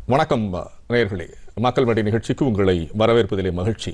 வணக்கம் நேயர்களே, மக்கள் மேடை நிகழ்ச்சிக்கு உங்களை வரவேற்பதிலே மகிழ்ச்சி.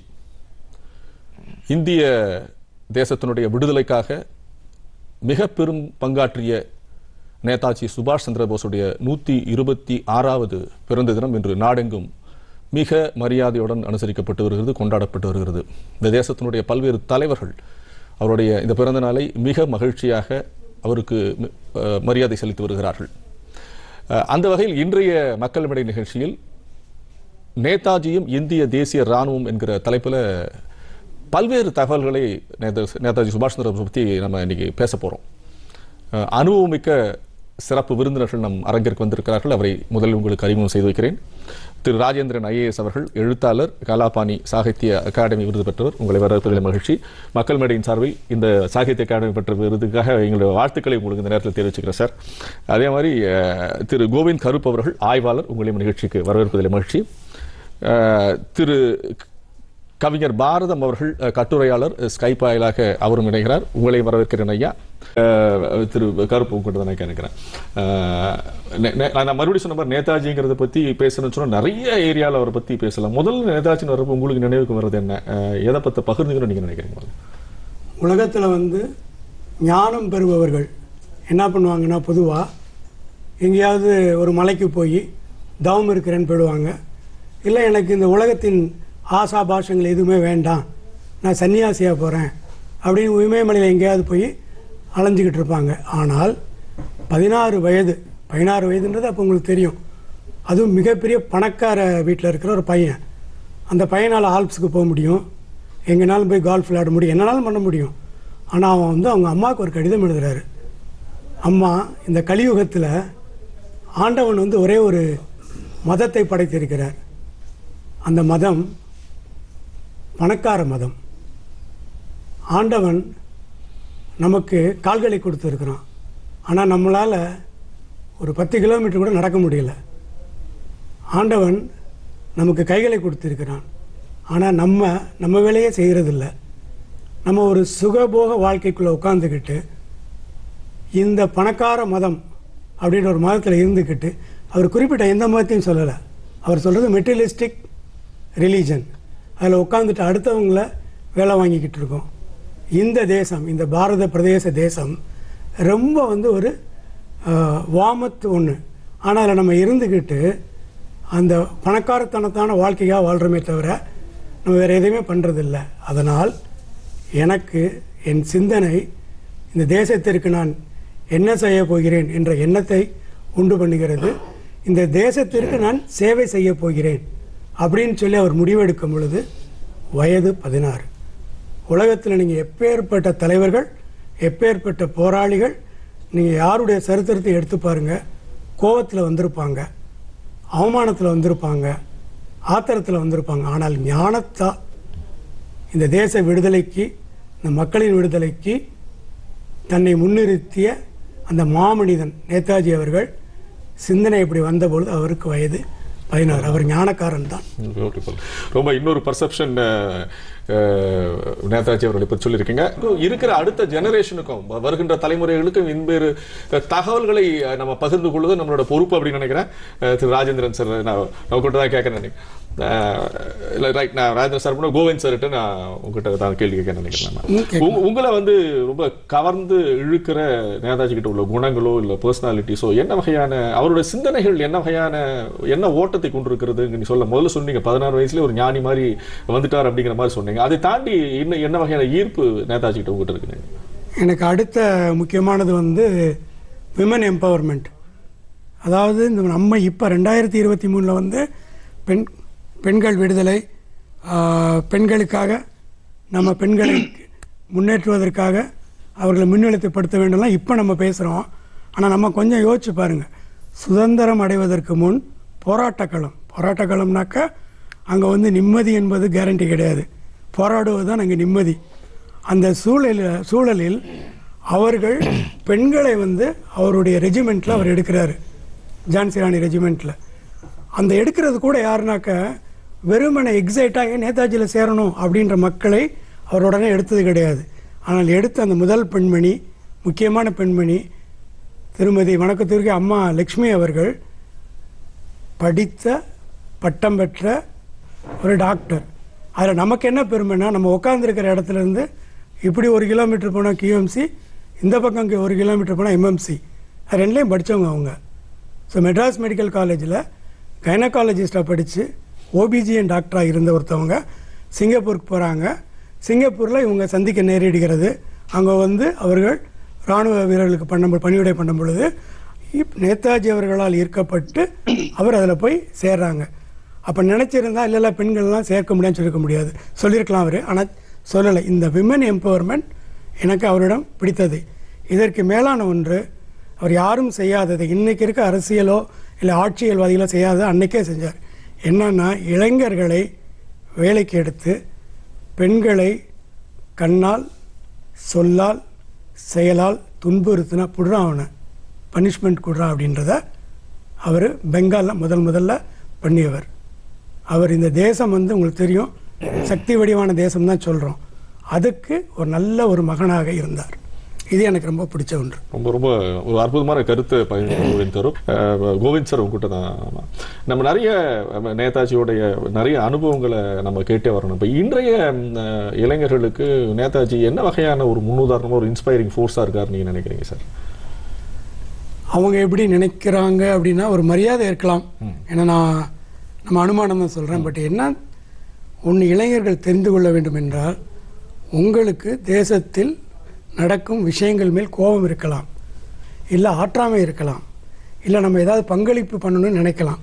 இந்திய தேசத்தினுடைய விடுதலைக்காக மிக பெரும் பங்காற்றிய நேதாஜி சுபாஷ் சந்திர போஸுடைய 126வது பிறந்த தினம் இன்று நாடெங்கும் மிக மரியாதையுடன் அனுசரிக்கப்பட்டு வருகிறது, கொண்டாடப்பட்டு வருகிறது. இந்த தேசத்தினுடைய பல்வேறு தலைவர்கள் அவருடைய இந்த பிறந்த நாளை மிக மகிழ்ச்சியாக அவருக்கு மரியாதை செலுத்தி வருகிறார்கள். அந்த வகையில் இன்றைய மக்கள் மேடை நிகழ்ச்சியில் நேதாஜியும் இந்திய தேசிய இராணுவம் என்கிற தலைப்பில் பல்வேறு தகவல்களை நேதாஜி சுபாஷ் சந்திர போஸ் பற்றி நம்ம இன்னைக்கு பேச போகிறோம். அனுபவமிக்க சிறப்பு விருந்தினர்கள் நம் அரங்கிற்கு வந்திருக்கிறார்கள். அவரை முதலில் உங்களுக்கு அறிமுகம் செய்து வைக்கிறேன். திரு ராஜேந்திரன் ஐஏஎஸ் அவர்கள், எழுத்தாளர், கலாபாணி சாகித்ய அகாடமி விருது பெற்றவர். உங்களை வரவேற்பதில் மகிழ்ச்சி. மக்கள் மேடையின் சார்பில் இந்த சாகித்ய அகாடமி பெற்ற விருதுக்காக எங்களுடைய வாழ்த்துக்களை உங்களுக்கு இந்த நேரத்தில் தெரிவிச்சுக்கிறேன் சார். அதே மாதிரி திரு கோவிந்த் கருப் அவர்கள், ஆய்வாளர், உங்களையும் நிகழ்ச்சிக்கு வரவேற்பதில் மகிழ்ச்சி. திரு கவிஞர் பாரதம் அவர்கள், கட்டுரையாளர், ஸ்கைப் வாயிலாக அவரும் இணைகிறார். உங்களையும் வரவேற்கிறேன் ஐயா. திரு கருப்பு உங்கள்கிட்ட தான் நான் நினைக்கிறேன். நான் மறுபடியும் சொன்ன மாதிரி நேதாஜிங்கிறத பற்றி பேசணும்னு சொன்னால் நிறைய ஏரியாவில் அவரை பற்றி பேசலாம். முதல்ல நேதாஜின்னு வரப்போ உங்களுக்கு நினைவுக்கு வர்றது என்ன, எதை பற்றி பகிர்ந்துக்கணும்னு நீங்கள் நினைக்கிறீங்க? உலகத்தில் ஞானம் பெறுபவர்கள் என்ன பண்ணுவாங்கன்னா, பொதுவாக எங்கேயாவது ஒரு மலைக்கு போய் தவம் இருக்கிறேன்னு போயிடுவாங்க. இல்லை, எனக்கு இந்த உலகத்தின் ஆசா பாஷங்கள் எதுவுமே வேண்டாம், நான் சன்னியாசியாக போகிறேன் அப்படின்னு இமயமலையில் எங்கேயாவது போய் அலைஞ்சிக்கிட்டு இருப்பாங்க. ஆனால் 16 வயதுன்றது அப்போ உங்களுக்கு தெரியும். அதுவும் மிகப்பெரிய பணக்கார வீட்டில் இருக்கிற ஒரு பையன். அந்த பையனால் ஆல்ப்ஸுக்கு போக முடியும், எங்கேனாலும் போய் கால்ஃப் விளையாட முடியும், என்னன்னாலும் பண்ண முடியும். ஆனால் அவன் அவங்க அம்மாவுக்கு ஒரு கடிதம் எழுதுகிறாரு. அம்மா, இந்த கலியுகத்தில் ஆண்டவன் ஒரே ஒரு மதத்தை படைத்திருக்கிறார். அந்த மதம் பணக்கார மதம். ஆண்டவன் நமக்கு கால்களை கொடுத்துருக்குறான், ஆனால் நம்மளால் ஒரு 10 கிலோமீட்டர் கூட நடக்க முடியல. ஆண்டவன் நமக்கு கைகளை கொடுத்துருக்கிறான், ஆனால் நம்ம வேலையே செய்கிறதில்ல. நம்ம ஒரு சுகபோக வாழ்க்கைக்குள்ளே உட்காந்துக்கிட்டு இந்த பணக்கார மதம் அப்படின்ற ஒரு மதத்தில் இருந்துக்கிட்டு, அவர் குறிப்பிட்ட எந்த மதத்தையும் சொல்லலை. அவர் சொல்கிறது மெட்டீரியலிஸ்டிக் ரிலீஜன். அதில் உட்காந்துட்டு அடுத்தவங்களை வேலை வாங்கிக்கிட்டு இருக்கோம். இந்த தேசம், இந்த பாரத பிரதேச தேசம் ரொம்ப ஒரு வாமத்து ஒன்று. ஆனால் அதில் நம்ம இருந்துக்கிட்டு அந்த பணக்காரத்தனத்தான வாழ்க்கையாக வாழ்கிறோமே தவிர நம்ம வேறு எதையுமே பண்ணுறதில்ல. அதனால் எனக்கு என் சிந்தனை இந்த தேசத்திற்கு நான் என்ன செய்ய போகிறேன் என்ற எண்ணத்தை உண்டு பண்ணுகிறது. இந்த தேசத்திற்கு நான் சேவை செய்ய போகிறேன் அப்படின்னு சொல்லி அவர் முடிவெடுக்கும் பொழுது வயது 16. உலகத்தில் நீங்கள் எப்பேற்பட்ட தலைவர்கள், எப்பேற்பட்ட போராளிகள், நீங்கள் யாருடைய சரித்திரத்தை எடுத்து பாருங்கள், கோபத்தில் வந்திருப்பாங்க, அவமானத்தில் வந்திருப்பாங்க, ஆத்திரத்தில் வந்திருப்பாங்க. ஆனால் ஞானத்தால் இந்த தேச விடுதலைக்கு, இந்த மக்களின் விடுதலைக்கு தன்னை முன்னிறுத்திய அந்த மாமனிதன் நேதாஜி அவர்கள் சிந்தனை இப்படி வந்தபொழுது அவருக்கு வயது 16. அவர் ஞானக்காரன் தான். ரொம்ப இன்னொரு பர்செப்ஷன் நேதாஜி அவர்களை பற்றி சொல்லியிருக்கீங்க. இருக்கிற அடுத்த ஜெனரேஷனுக்கும் வருகின்ற தலைமுறைகளுக்கும் இன்பேறு தகவல்களை நம்ம பகிர்ந்து கொள்வது நம்மளோட பொறுப்பு அப்படின்னு நினைக்கிறேன். திரு ராஜேந்திரன் சார், நான் உங்கள்கிட்ட தான் கேட்க இல்லை ரைட், நான் ராஜேந்திரன் சார் கோவிந்த் சார்கிட்ட நான் உங்ககிட்ட தான் கேள்வி கேட்க நினைக்கிறேன். உங்களை ரொம்ப கவர்ந்து இழுக்கிற நேதாஜி கிட்ட உள்ள குணங்களோ இல்லை பர்சனாலிட்டிஸோ என்ன வகையான, அவருடைய சிந்தனைகள் என்ன ஓட்டத்தை கொண்டிருக்கிறது நீ சொல்ல முதல்ல சொன்னீங்க. 16 வயசுல ஒரு ஞானி மாதிரி வந்துட்டார் அப்படிங்கிற மாதிரி சொன்னீங்க. அதை தாண்டி இன்னும் என்ன வகையான ஈர்ப்பு நேதாஜி கிட்ட உங்ககிட்ட இருக்கு? எனக்கு அடுத்த முக்கியமானது விமன் எம்பவர்மெண்ட். அதாவது இந்த நம்ம இப்போ 2023 பெண்கள் விடுதலை, பெண்களுக்காக நம்ம பெண்களை முன்னேற்றுவதற்காக அவர்களை முன்னிலைப்படுத்த வேண்டும்லாம் இப்போ நம்ம பேசுகிறோம். ஆனால் நம்ம கொஞ்சம் யோசிச்சு பாருங்கள், சுதந்திரம் அடைவதற்கு முன் போராட்டக்களம்னாக்கா அங்கே நிம்மதி என்பது கேரண்டி கிடையாது. போராடுவது தான் அங்கே நிம்மதி. அந்த சூழலில் அவர்கள் பெண்களை அவருடைய ரெஜிமெண்ட்டில் அவர் எடுக்கிறாரு, ஜான்சி ராணி ரெஜிமெண்ட்டில். அந்த எடுக்கிறது கூட யாருனாக்கா வெறுமனை எக்ஸைட்டாக நேதாஜியில் சேரணும் அப்படின்ற மக்களை அவர் உடனே எடுத்தது கிடையாது. ஆனால் எடுத்த அந்த முதல் பெண்மணி, முக்கியமான பெண்மணி திருமதி வணக்கத்திற்கு அம்மா லக்ஷ்மி அவர்கள் படித்த பட்டம் பெற்ற ஒரு டாக்டர். அதில் நமக்கு என்ன பெருமைன்னா, நம்ம உட்காந்துருக்கிற இடத்துலேருந்து இப்படி 1 கிலோமீட்டர் போனால் கியூஎம்சி, இந்த பக்கம் 1 கிலோமீட்டர் போனால் எம்எம்சி, அது ரெண்டுலேயும் படித்தவங்க அவங்க. ஸோ மெட்ராஸ் மெடிக்கல் காலேஜில் கைனகாலஜிஸ்டாக படித்து ஓபிஜிஎன் டாக்டராக இருந்த ஒருத்தவங்க சிங்கப்பூருக்கு போகிறாங்க. சிங்கப்பூரில் இவங்க சந்திக்க நேரிடுகிறது. அங்கே வந்து அவர்கள் இராணுவ வீரர்களுக்கு பணிவிடை பண்ணும் பொழுது நேதாஜி அவர்களால் ஈர்க்கப்பட்டு அவர் அதில் போய் சேர்றாங்க. அப்போ நினச்சிருந்தா இல்லை பெண்கள்லாம் சேர்க்க முடியாதுன்னு சொல்லிக்க முடியாது, சொல்லியிருக்கலாம் அவர். ஆனால் சொல்லலை. இந்த விமன் எம்பவர்மெண்ட் எனக்கு அவரிடம் பிடித்தது. இதற்கு மேலான ஒன்று, அவர் யாரும் செய்யாதது, இன்றைக்கி இருக்க அரசியலோ இல்லை ஆட்சியல்வாதிகளோ செய்யாதது அன்றைக்கே செஞ்சார். என்னன்னா, இளைஞர்களை வேலைக்கு எடுத்து பெண்களை கண்ணால் சொல்லால் செயலால் துன்புறுத்தினா புடுறா, அவனை பனிஷ்மெண்ட் கொடுறா அப்படின்றத அவர் பெங்காலில் முதல்ல பண்ணியவர். அவர் இந்த தேசம் வந்து உங்களுக்கு தெரியும், சக்தி வடிவான தேசம் தான் சொல்கிறோம். அதுக்கு ஒரு நல்ல ஒரு மகனாக இருந்தார். இது எனக்கு ரொம்ப பிடிச்ச ஒன்று. ரொம்ப ரொம்ப ஒரு அற்புதமான கருத்தை பகிர்ந்து தரும் கோவிந்த் சார். உங்ககிட்ட தான் நம்ம நிறைய நேதாஜியோடைய நிறைய அனுபவங்களை நம்ம கேட்டே வரணும். இப்போ இன்றைய இளைஞர்களுக்கு நேதாஜி என்ன வகையான ஒரு முன்னுதாரணமாக ஒரு இன்ஸ்பைரிங் ஃபோர்ஸாக இருக்கார் நீங்கள் நினைக்கிறீங்க சார்? அவங்க எப்படி நினைக்கிறாங்க அப்படின்னா, ஒரு மரியாதை இருக்கலாம். ஏன்னா நம்ம அனுமானம் தான் சொல்கிறேன். பட் என்ன ஒன்று இளைஞர்கள் தெரிந்து கொள்ள வேண்டும் என்றால், உங்களுக்கு தேசத்தில் நடக்கும் விஷயங்கள் மேல் கோபம் இருக்கலாம், இல்லை ஆற்றாமை இருக்கலாம், இல்லை நம்ம ஏதாவது பங்களிப்பு பண்ணணும்னு நினைக்கலாம்.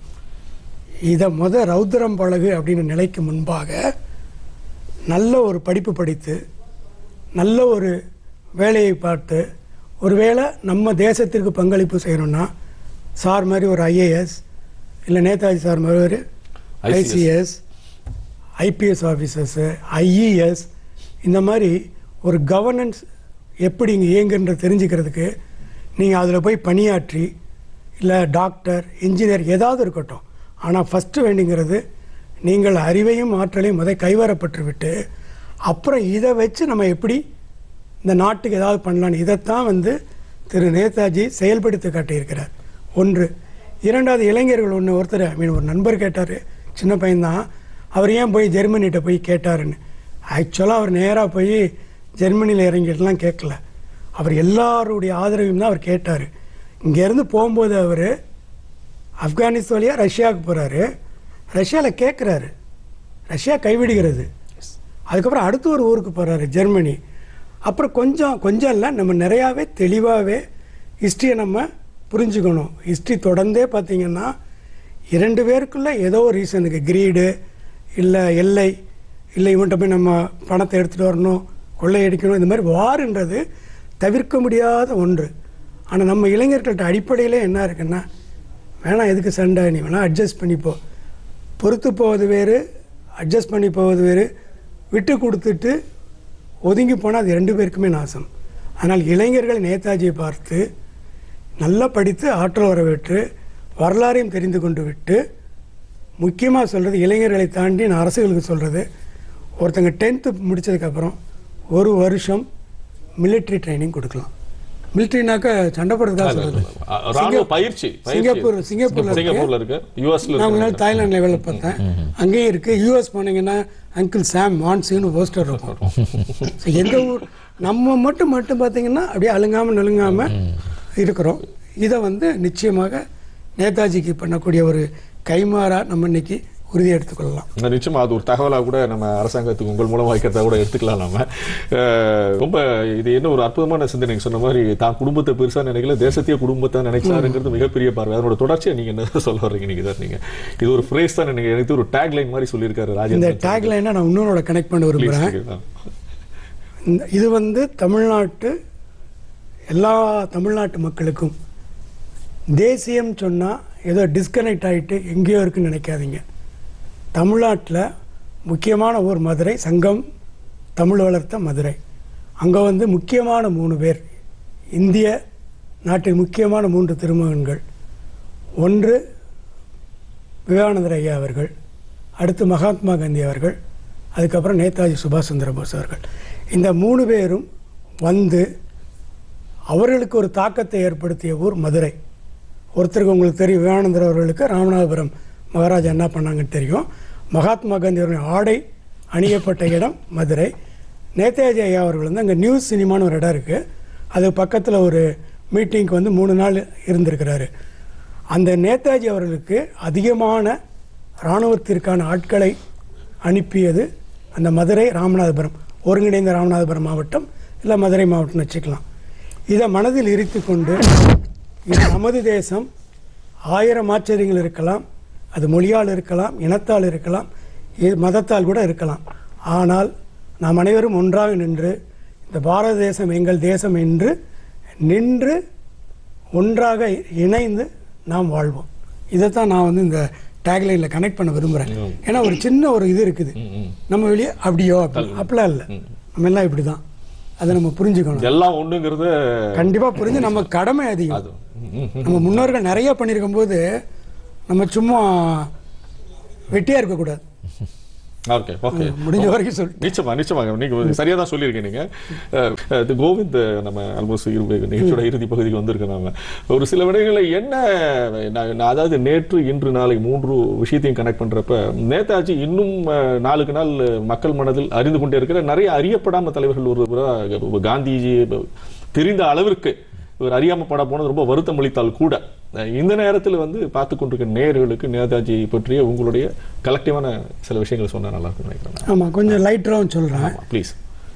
இதை ரௌத்ரம் பழகு அப்படின்னு நிலைக்கு முன்பாக நல்ல ஒரு படிப்பு படித்து நல்ல ஒரு வேலையை பார்த்து, ஒருவேளை நம்ம தேசத்திற்கு பங்களிப்பு செய்யணும்னா சார் மாதிரி ஒரு ஐஏஎஸ், இல்லை நேதாஜி சார் மாதிரி ஒரு ஐசிஎஸ், ஐபிஎஸ் ஆஃபீஸர்ஸு, ஐஇஎஸ், இந்த மாதிரி ஒரு கவர்னன்ஸ் எப்படி இங்கே இயங்குன்ற தெரிஞ்சுக்கிறதுக்கு நீங்கள் அதில் போய் பணியாற்றி, இல்லை டாக்டர், இன்ஜினியர் ஏதாவது இருக்கட்டும். ஆனால் ஃபஸ்ட்டு வேண்டிங்கிறது, நீங்கள் அறிவையும் ஆற்றலையும் கைவரப்பட்டு விட்டு அப்புறம் இதை வச்சு நம்ம எப்படி இந்த நாட்டுக்கு ஏதாவது பண்ணலான்னு, இதைத்தான் வந்து திரு நேதாஜி செயல்படுத்தி காட்டியிருக்கிறார். ஒன்று. இரண்டாவது, இளைஞர்கள் ஒருத்தர் ஒரு நண்பர் கேட்டார், சின்ன பையன்தான், அவர் ஏன் போய் ஜெர்மனிகிட்ட போய் கேட்டாருன்னு. ஆக்சுவலாக அவர் நேராக போய் ஜெர்மனியில் இறங்கிட்டுலாம் கேட்கல. அவர் எல்லாருடைய ஆதரவையும் தான் அவர் கேட்டார். இங்கேருந்து போகும்போது அவர் ஆப்கானிஸ்தான் வழியாக ரஷ்யாவுக்கு போகிறாரு. ரஷ்யாவில் கேட்குறாரு, ரஷ்யா கைவிடுகிறது. அதுக்கப்புறம் அடுத்த ஒரு ஊருக்கு போகிறாரு, ஜெர்மனி. அப்புறம் கொஞ்சம் இல்லை, நம்ம நிறையாவே தெளிவாகவே ஹிஸ்ட்ரியை நம்ம புரிஞ்சுக்கணும். ஹிஸ்ட்ரி தொடர்ந்தே பார்த்திங்கன்னா 2 பேருக்குள்ளே ஏதோ ஒரு ரீசனுக்கு, கிரீடு இல்லை எல்லை, இல்லை இவன்கிட்ட போய் நம்ம பணத்தை எடுத்துகிட்டு வரணும், கொள்ளையடிக்கணும், இந்த மாதிரி வாருன்றது தவிர்க்க முடியாத ஒன்று. ஆனால் நம்ம இளைஞர்கள்ட்ட அடிப்படையிலே என்ன இருக்குன்னா, வேணாம் எதுக்கு சண்டை, நீ வேணால் அட்ஜஸ்ட் பண்ணிப்போ. பொறுத்து போவது வேறு, அட்ஜஸ்ட் பண்ணி போவது வேறு. விட்டு கொடுத்துட்டு ஒதுங்கி போனால் அது 2 பேருக்குமே நாசம். ஆனால் இளைஞர்கள் நேதாஜியை பார்த்து நல்லா படித்து ஆற்றல் வரவேற்று வரலாறையும் தெரிந்து கொண்டு விட்டு, முக்கியமாக சொல்கிறது, இளைஞர்களை தாண்டி நான் அரசுகளுக்கு சொல்கிறது, ஒருத்தங்க 10th முடித்ததுக்கப்புறம் 1 வருஷம் மிலிட்ரி ட்ரைனிங் கொடுக்கலாம். மிலிட்ரினாக்க சண்டை போடுறதுக்காக சொல்கிறது. சிங்கப்பூரில் இருக்கு, நான் தாய்லாந்து லெவலில் பார்த்தேன், அங்கேயும் இருக்குது. யூஎஸ் போனீங்கன்னா அங்கிள் சாம் வான்ஸுன்னு போஸ்டர் இருக்கும். எந்த ஊர் நம்ம மட்டும் பார்த்தீங்கன்னா அப்படியே அழுங்காமல் நலுங்காமல் இருக்கிறோம். இதை வந்து நிச்சயமாக நேதாஜிக்கு பண்ணக்கூடிய ஒரு கைமாறா நம்ம இன்னைக்கு உறுதி எடுத்துக்கொள்ளலாம். நிச்சயமா அது ஒரு தகவலாக கூட நம்ம அரசாங்கத்துக்கு உங்கள் மூலம் வைக்கிறதா கூட எடுத்துக்கலாம். நம்ம ரொம்ப இது என்ன ஒரு அற்புதமான சிந்தனை. நீங்க சொன்ன மாதிரி தான் குடும்பத்தை பெருசா நினைக்கல, தேசத்தையே குடும்பத்தை நினைச்சாருங்கிறது மிகப்பெரிய பார்வை. அதனோட தொடர்ச்சியை நீங்க என்ன சொல்ல வர்றீங்க? நீங்க சார், நீங்க இது ஒரு ஃப்ரேஸ் தான் எனக்கு எனக்கு ஒரு டேக் லைன் மாதிரி சொல்லியிருக்காரு ராஜேந்திரன். இந்த டேக் லைனை நான் இன்னொரு கனெக்ட் பண்ண விரும்புகிறேன். இது வந்து எல்லா தமிழ்நாட்டு மக்களுக்கும் தேசியம் சொன்னால் ஏதோ டிஸ்கனெக்ட் ஆகிட்டு எங்கேயோ இருக்குன்னு நினைக்காதீங்க. தமிழ்நாட்டில் முக்கியமான ஊர் மதுரை, சங்கம் தமிழ் வளர்த்த மதுரை. அங்கே வந்து முக்கியமான 3 பேர், இந்திய நாட்டின் முக்கியமான 3 திருமகன்கள். ஒன்று விவேகானந்தர் ஐயா அவர்கள், அடுத்து மகாத்மா காந்தி அவர்கள், அதுக்கப்புறம் நேதாஜி சுபாஷ் சந்திர போஸ் அவர்கள். இந்த 3 பேரும் வந்து அவர்களுக்கு ஒரு தாக்கத்தை ஏற்படுத்திய ஊர் மதுரை. ஒருத்தருக்கு உங்களுக்கு தெரியும், விவேகானந்தர் அவர்களுக்கு ராமநாதபுரம் மகாராஜா என்ன பண்ணாங்கன்னு தெரியும். மகாத்மா காந்தி அவருடைய ஆடை அணியப்பட்ட இடம் மதுரை. நேதாஜி ஐயா அவர்கள் வந்து அங்கே நியூஸ் சினிமான்னு ஒரு இடம் இருக்குது, அது பக்கத்தில் ஒரு மீட்டிங்க்கு வந்து 3 நாள் இருந்திருக்கிறாரு. அந்த நேதாஜி அவர்களுக்கு அதிகமான இராணுவத்திற்கான ஆட்களை அனுப்பியது அந்த மதுரை ராமநாதபுரம், ஒருங்கிணைந்த ராமநாதபுரம் மாவட்டம் இல்லை மதுரை மாவட்டம்னு வச்சுக்கலாம். இதை மனதில் இருத்தி கொண்டு இது நமது தேசம், 1000 ஆச்சரியங்கள் இருக்கலாம், அது மொழியால் இருக்கலாம், இனத்தால் இருக்கலாம், மதத்தால் கூட இருக்கலாம். ஆனால் நாம் அனைவரும் ஒன்றாக நின்று இந்த பாரத தேசம் எங்கள் தேசம் என்று நின்று ஒன்றாக இணைந்து நாம் வாழ்வோம். இதைத்தான் நான் வந்து இந்த டேக்லைனில் கனெக்ட் பண்ண விரும்புகிறேன். ஏன்னா ஒரு சின்ன ஒரு இது இருக்குது, நம்ம வெளியே அப்படியோ அப்படிலாம் இல்லை, நம்ம எல்லாம் இப்படி தான், அதை நம்ம புரிஞ்சுக்கணும். எல்லாம் ஒன்றுங்கிறது கண்டிப்பாக புரிஞ்சு நம்ம கடமை அதிகம். நம்ம முன்னோர்கள் நிறைய பண்ணியிருக்கும் போது நம்ம சும்மா வெட்டியாக இருக்கக்கூடாது. ஓகே ஓகே, முடிஞ்ச வரைக்கும் சொல்லி நிச்சயமாக நீங்கள் சரியாக தான் சொல்லியிருக்கீங்க. கோவிந்த், நம்ம ஆல்மோஸ்ட் நிகழ்ச்சியோட இறுதி பகுதிக்கு வந்திருக்கோம். நம்ம ஒரு சில விடயங்களை என்ன, அதாவது நேற்று இன்று நாளை 3 விஷயத்தையும் கனெக்ட் பண்ணுறப்ப நேதாஜி இன்னும் நாளுக்கு நாள் மக்கள் மனதில் அறிந்து கொண்டே இருக்கிற நிறைய அறியப்படாம தலைவர்கள் ஒரு காந்திஜி தெரிந்த அளவிற்கு இவர் அறியாமப்பட போனது ரொம்ப வருத்தம் அளித்தால் கூட இந்த நேரத்தில் வந்து பார்த்து கொண்டிருக்க நேயர்களுக்கு நேதாஜி பற்றிய உங்களுடைய கலெக்டிவான சில விஷயங்களை சொன்னால் நல்லா இருக்கும் நினைக்கிறேன். ஆமாம், கொஞ்சம் லைட்டராகவும் சொல்கிறேன் ப்ளீஸ்.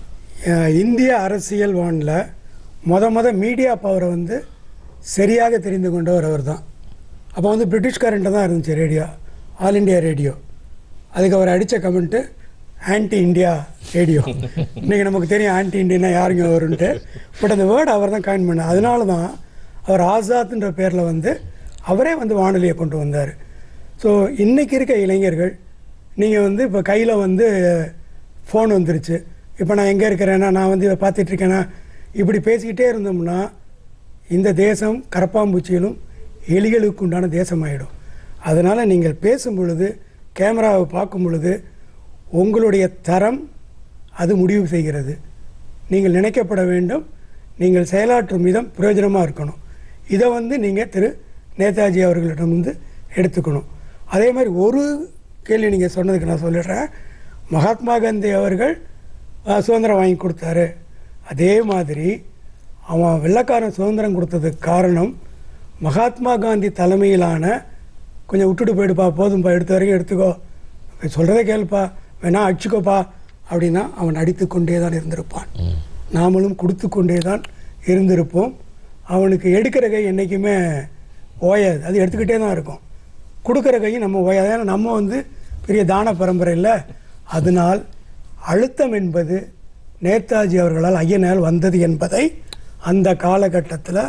இந்திய அரசியல் வானில் முத மீடியா பவரை வந்து சரியாக தெரிந்து கொண்டவர் அவர் தான். அப்போ வந்து பிரிட்டிஷ்காரன்ட்ட தான் இருந்துச்சு ரேடியோ, ஆல் இண்டியா ரேடியோ. அதுக்கு அவர் அடித்த கமெண்ட்டு ஆன்டி இண்டியா ரேடியோ. இன்றைக்கி நமக்கு தெரியும் ஆன்டி இண்டியனா யாருங்க வரும்ன்ட்டு, பட் அந்த வேர்டு அவர் தான் காயின் பண்ணார். அதனால தான் அவர் ஆசாத்ன்ற பேரில் வந்து அவரே வந்து வானொலியை கொண்டு வந்தார். ஸோ இன்றைக்கி இருக்க இளைஞர்கள், நீங்கள் வந்து இப்போ கையில் வந்து ஃபோன் வந்துருச்சு, இப்போ நான் எங்கே இருக்கிறேன்னா நான் வந்து இதை பார்த்துட்ருக்கேன்னா இப்படி பேசிக்கிட்டே இருந்தோம்னா இந்த தேசம் கரப்பாம்பூச்சிகளும் எலிகளுக்கு உண்டான தேசமாயிடும். அதனால் நீங்கள் பேசும் பொழுது, கேமராவை பார்க்கும் பொழுது உங்களுடைய தரம் அது முடிவு செய்கிறது. நீங்கள் நினைக்கப்பட வேண்டும், நீங்கள் செயலாற்றும் விதம் பிரயோஜனமாக இருக்கணும். இதை வந்து நீங்கள் திரு நேதாஜி அவர்களிடம் வந்து எடுத்துக்கணும். அதே மாதிரி ஒரு கேள்வி நீங்கள் சொன்னதுக்கு நான் சொல்லிடுறேன். மகாத்மா காந்தி அவர்கள் சுதந்திரம் வாங்கி கொடுத்தாரு, அதே மாதிரி அவன் வெள்ளைக்காரன் சுதந்திரம் கொடுத்ததுக்கு காரணம் மகாத்மா காந்தி தலைமையிலான கொஞ்சம் விட்டுட்டு போயிடுப்பா, போதும்பா, எடுத்த வரைக்கும் எடுத்துக்கோ, சொல்கிறதே கேளுப்பா, வேணா அடிச்சுக்கோப்பா அப்படின்னா அவன் அடித்து கொண்டே தான் இருந்திருப்பான். நாமளும் கொடுத்து கொண்டே தான் இருந்திருப்போம். அவனுக்கு எடுக்கிற கை என்றைக்குமே ஓயாது, அது எடுத்துக்கிட்டே தான் இருக்கும். கொடுக்குற கையும் நம்ம ஓயாது, ஏன்னா நம்ம வந்து பெரிய தான பரம்பரை இல்லை. அதனால் அழுத்தம் என்பது நேதாஜி அவர்களால் ஐயனால் வந்தது என்பதை அந்த காலகட்டத்தில்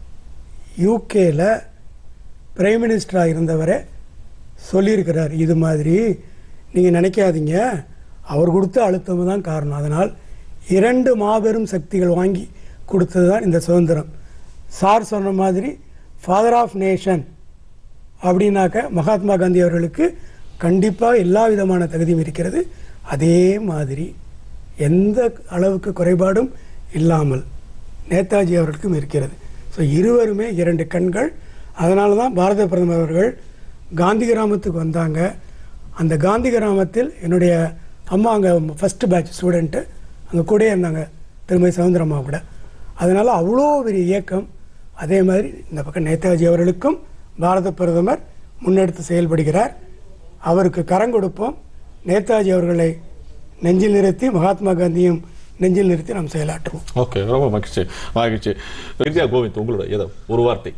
யூகேல பிரைம் மினிஸ்டராக இருந்தவரே சொல்லியிருக்கிறார். இது மாதிரி நீங்கள் நினைக்காதீங்க, அவர் கொடுத்த அழுத்தம் தான் காரணம். அதனால் 2 மாபெரும் சக்திகள் வாங்கி கொடுத்தது தான் இந்த சுதந்திரம். சார் சொன்ன மாதிரி ஃபாதர் ஆஃப் நேஷன் அப்படின்னாக்க மகாத்மா காந்தி அவர்களுக்கு கண்டிப்பாக எல்லா விதமான தகுதியும் இருக்கிறது. அதே மாதிரி எந்த அளவுக்கு குறைபாடும் இல்லாமல் நேதாஜி அவர்களுக்கும் இருக்கிறது. ஸோ இருவருமே 2 கண்கள். அதனால தான் பாரத பிரதமர் அவர்கள் காந்தி கிராமத்துக்கு வந்தாங்க. அந்த காந்தி கிராமத்தில் என்னுடைய அம்மா அங்கே ஃபஸ்ட்டு பேட்ச் ஸ்டூடெண்ட்டு அங்கே கூட இருந்தாங்க, திருமதி சவுந்தரம்மா கூட. அதனால் அவ்வளோ பெரிய இயக்கம். அதே மாதிரி இந்த பக்கம் நேதாஜி அவர்களுக்கும் பாரத பிரதமர் முன்னெடுத்து செயல்படுகிறார். அவருக்கு கரம் கொடுப்போம். நேதாஜி அவர்களை நெஞ்சில் நிறுத்தி, மகாத்மா காந்தியும் நெஞ்சில் நிறுத்தி நாம் செயலாற்றுவோம். ஓகே, ரொம்ப மகிழ்ச்சி மகிழ்ச்சி. வித்யா கோவிந்த், உங்களோட ஏதோ ஒரு வார்த்தை.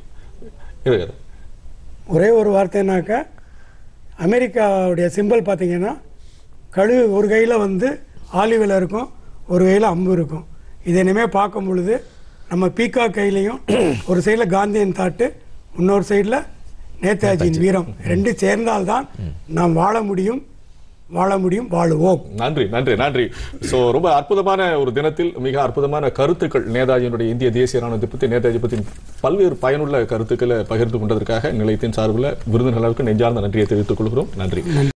ஒரே ஒரு வார்த்தைனாக்கா, அமெரிக்காவுடைய சிம்பிள் பார்த்தீங்கன்னா கழுகு ஒரு கையில் வந்து ஆலிவில் இருக்கும், ஒரு கையில் அம்பு இருக்கும். இதை இனிமேல் பார்க்கும் பொழுது நம்ம பீக்கா கையிலையும் ஒரு சைடில் காந்தியின் தாட்டு, இன்னொரு சைடில் நேதாஜியின் வீரம், 2 சேர்ந்தால்தான் நாம் வாழ முடியும், வாழுவோம். நன்றி நன்றி நன்றி. ஸோ ரொம்ப அற்புதமான ஒரு தினத்தில் மிக அற்புதமான கருத்துக்கள் நேதாஜியினுடைய இந்திய தேசிய ராணுவத்தை பற்றி, நேதாஜி பற்றி பல்வேறு பயனுள்ள கருத்துக்களை பகிர்ந்து கொண்டதற்காக நிலையத்தின் சார்பில் விருந்தினர்களுக்கு நெஞ்சார்ந்த நன்றியை தெரிவித்துக் கொள்கிறோம். நன்றி.